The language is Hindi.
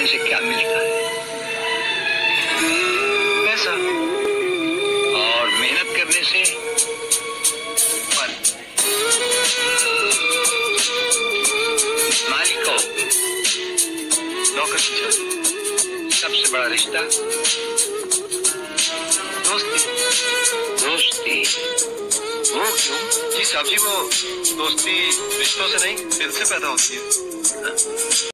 करने से क्या मिलता है? पैसा। और मेहनत करने से फल। मालिक को नौकर की सबसे बड़ा रिश्ता दोस्ती। दोस्ती वो क्यों? जी साहब जी, वो दोस्ती रिश्तों से नहीं, दिल से पैदा होती है।